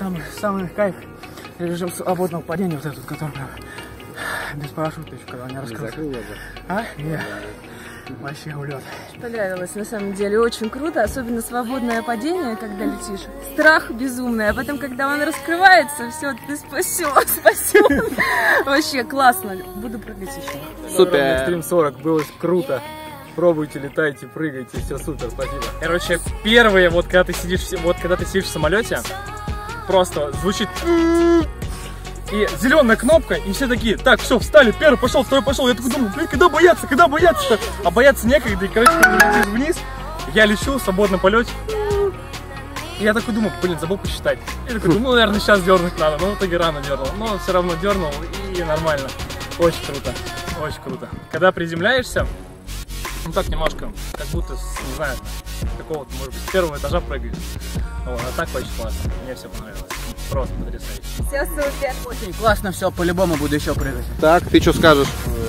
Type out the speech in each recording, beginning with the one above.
самый кайф режим свободного падения, вот этот, который без парашюта еще, когда он не раскрылся. А? Нет. Вообще улет. Понравилось, на самом деле, очень круто, особенно свободное падение, когда летишь. Страх безумный, а потом, когда он раскрывается, все, ты спасен. Вообще классно, буду прыгать еще. Супер. Экстрим 40, было круто. Пробуйте, летайте, прыгайте, все супер, спасибо. Короче, первые, вот когда ты сидишь в самолете, просто звучит и зеленая кнопка, и все такие, так, все, встали, первый пошел, второй пошел. Я такой думаю, блин, когда бояться-то? А бояться некогда, и, короче, когда летишь вниз, я лечу в свободном полете. И я такой думаю, блин, забыл посчитать. Я такой думаю, ну, наверное, сейчас дернуть надо, но в итоге рано дернул. Но все равно дернул, и нормально. Очень круто, очень круто. Когда приземляешься, ну так немножко, как будто, не знаю, какого-то, может быть, с первого этажа прыгаешь. Вот, а так очень классно, мне все понравилось. Просто потрясающе. Все супер. Очень классно все, по-любому буду еще прыгать. Так, ты что скажешь?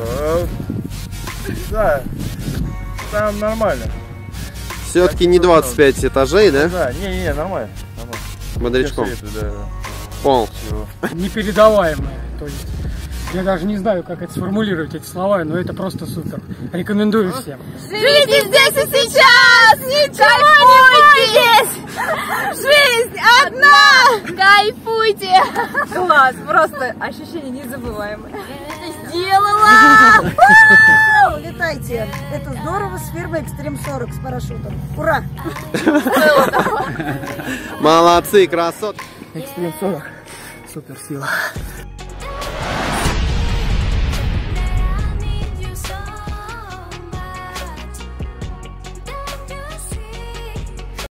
Да, там нормально. Все-таки не 25 этажей, да? Да, не, нормально. Бодрячком. Полностью. Непередаваемое, то есть я даже не знаю, как это сформулировать, эти слова, но это просто супер. Рекомендую всем. Живите здесь и сейчас! Ничего не бойтесь! Жизнь одна! Кайфуйте! Класс, просто ощущение незабываемое. Сделала! Летайте! Это здорово, с фирмой Экстрим 40 с парашютом. Ура! Молодцы, красот. Экстрим 40. Супер сила.